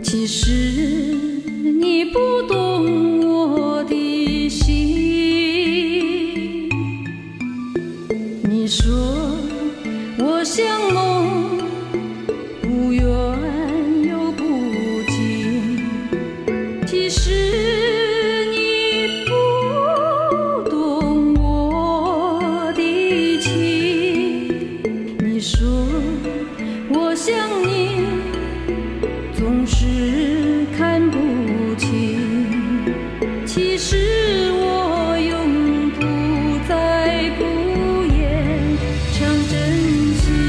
其实你不懂我的心，你说我像梦，不远又不近，其实你不懂我的情，你说我像你总是看不清，其实我永不再不言唱真心。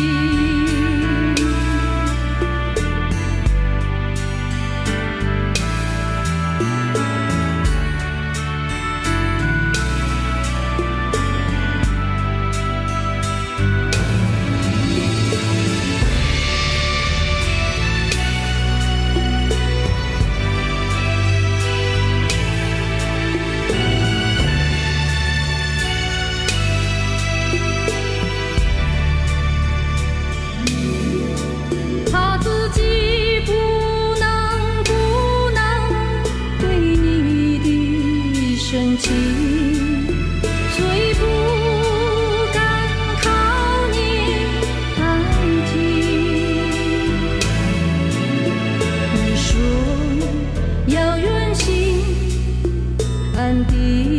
他自己不能对你的深情，所以不敢靠你太近。你说要远行，暗地